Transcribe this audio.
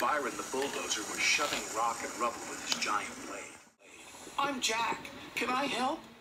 Byron the bulldozer was shoving rock and rubble with his giant blade. I'm Jack. Can I help?